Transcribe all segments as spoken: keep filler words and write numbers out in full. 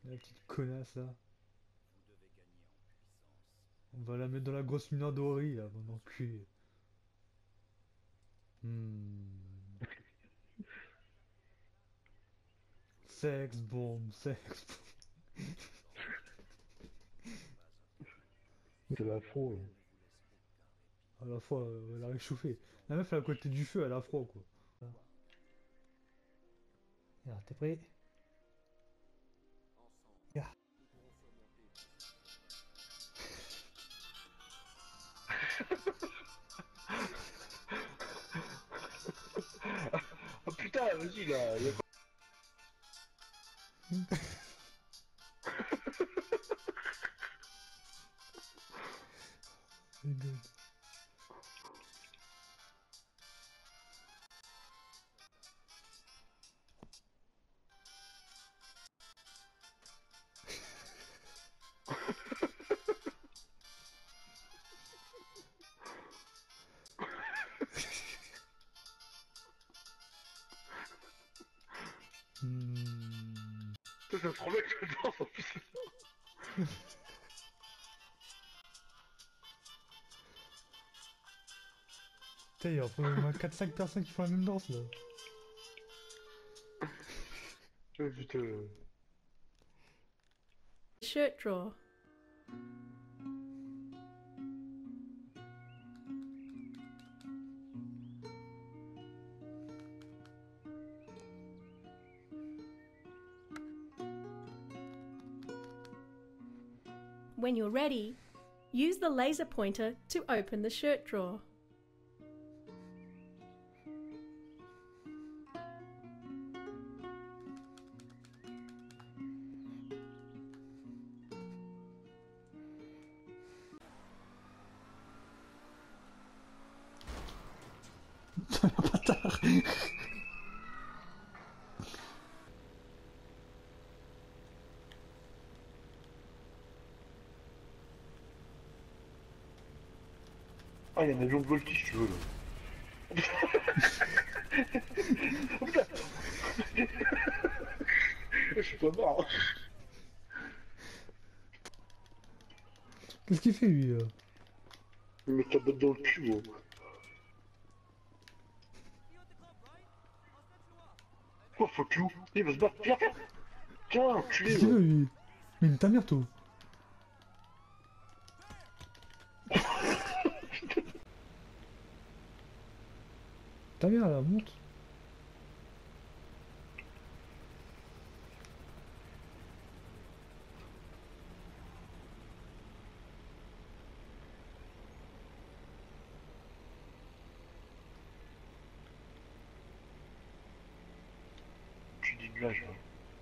La petite connasse là. On va la mettre dans la grosse mine dorée là, mon enculé. Hmm. Sex bomb, sex C'est l'afro, là. bomb. À la fois, euh, elle a réchauffé. La meuf elle est à côté du feu, elle a froid quoi. Regarde, t'es prêt? Regarde. Ah putain, vas-y là, y a pas... Hmm. Putain, c'est trop bien que je danse en plus. Putain, il y a au moins quatre cinq personnes qui font la même danse là. Ah, putain. Shirt drawer. When you're ready, use the laser pointer to open the shirt drawer. Bâtard. Ah, il y a un avion de voltige, si tu veux là. Oh putain, je suis pas mort. Qu'est-ce qu'il fait lui là? Il me met ta botte dans le cul, gros. Oh, fuck you. Il va se battre. Viens, viens. Tiens, enculé, Qu'est-ce qu'il ouais. veut lui? Mais ta mère toi. Ta mère là, monte. Tu dis nuage, là.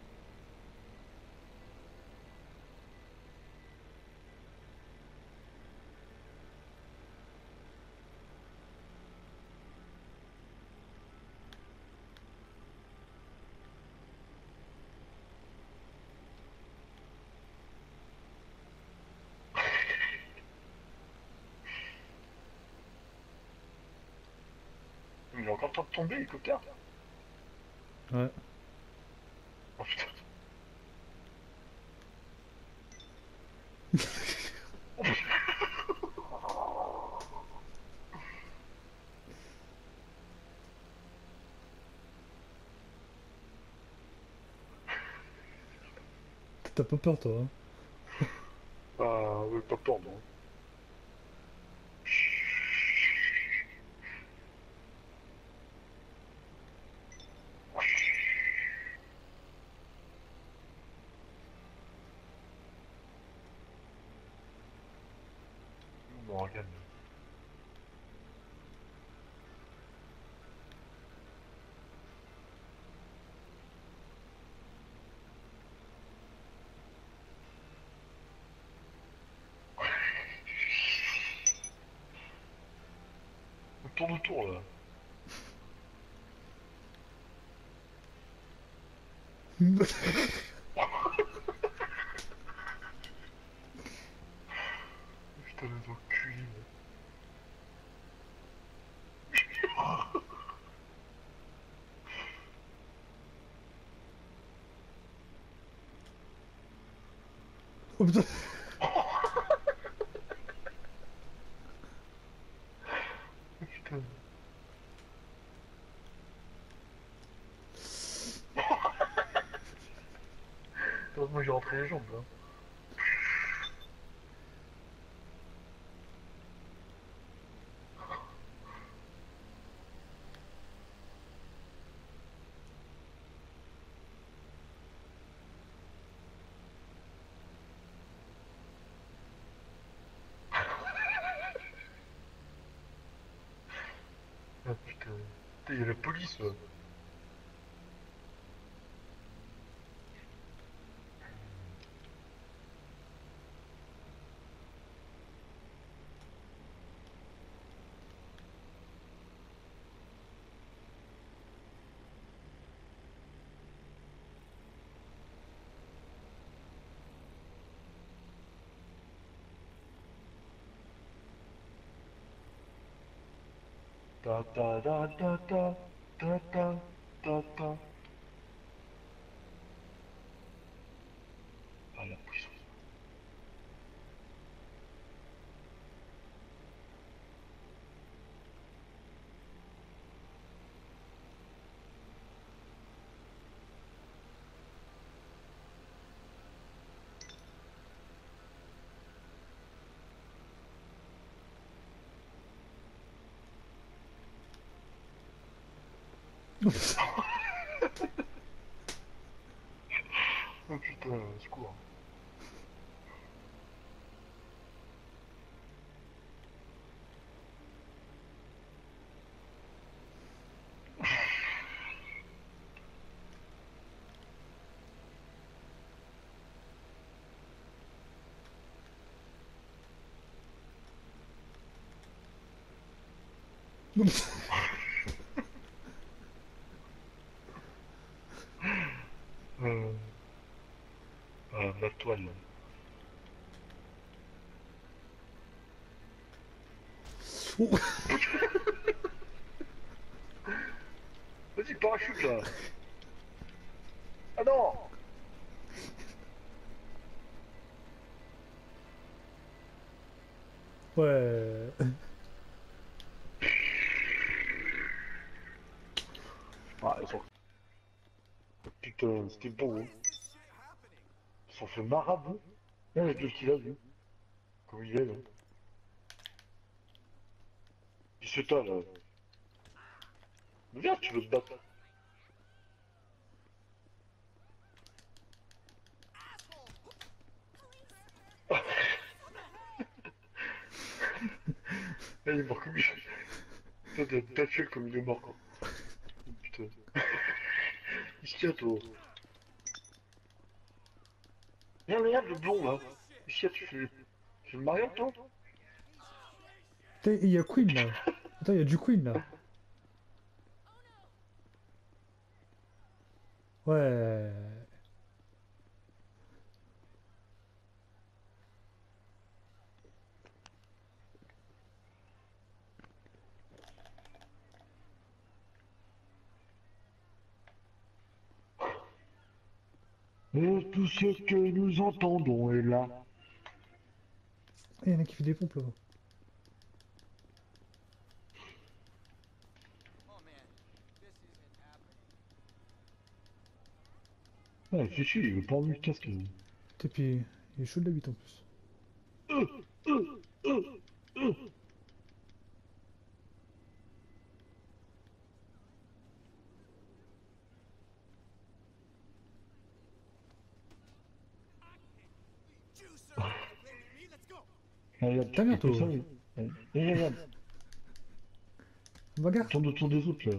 Il est encore en train de tomber, l'hélicoptère. Ouais. Oh putain. T'as pas peur toi, hein? Ah, ouais, pas peur, non. Bon, regarde. On tourne autour, là. Putain, les enculés, là. Oh putain. Putain. Heureusement j'ai rentré les jambes là. Ah putain. Putain, il y a la police là. Ta ta ta ta ta ta ta ta ta. Ah la puissance. Oh putain, secours. Euh... Ah, la toile. Oh. Vas-y, parachute là. Ah non. Ouais. Ah, ils sont... Putain, c'était beau, hein. Ils sont fait marabout. Avec le qu'il a vu. Comme il est là. Il se tat là. Mais viens, tu veux te battre. Là, il est mort comme il est. Toi, t'as t'as tué comme il est mort, quoi. Oh, putain. Qu'est-ce qu'il y a, toi? Regarde, regarde le blond là. Qu'est-ce qu'il y a, tu fais. Tu fais le mariage, toi? Putain, il y a Queen là. Attends, il y a du Queen là. Ouais. Et tout ce que nous entendons est là. Il y en a qui fait des pompes là. Ouais, c'est chier, il veut pas enlever le casque. Et puis, il est chaud de la bite en plus. Euh, euh, euh, euh. Regarde, T'as tu fais bientôt. comme ça, oui. Et regarde, Bagarre. tourne autour des autres là.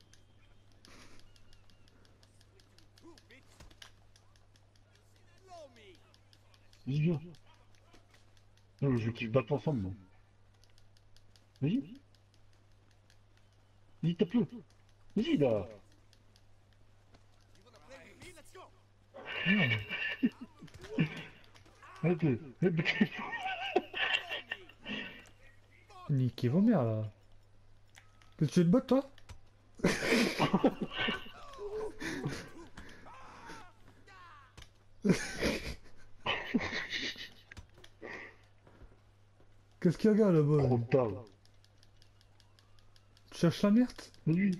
Vas-y, viens. Non, je veux qu'ils se battent ensemble, moi. Vas-y. Vas-y, tape-le. Vas-y, là. Non. Arrête. Arrête. Niquez vos mères là. Que tu es de bot toi? Qu'est-ce qu'il regarde là-bas? Trop Là tard. Tu cherches la merde? Oui.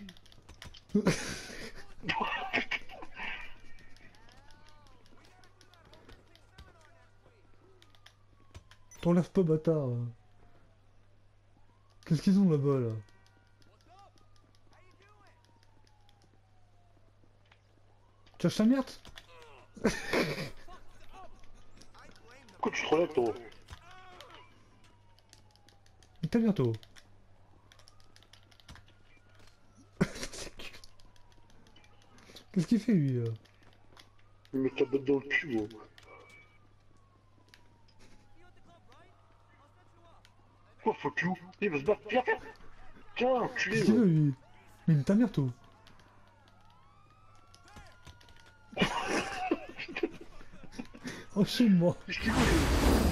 T'enlèves pas, bâtard. Qu'est-ce qu'ils ont là-bas, là? Tu cherches la merde? Pourquoi tu te relèves, toi? Il t'a bientôt. Qu'est-ce qu'il fait, lui, là? Il met ta bête dans le cul, gros. Quoi, fuck you? Il va se battre, viens, viens! Tiens, enculé, Qu'est-ce qu'il veut, lui? Mais il t'a bientôt. Enchaîne-moi. Qu'est-ce qu'il veut?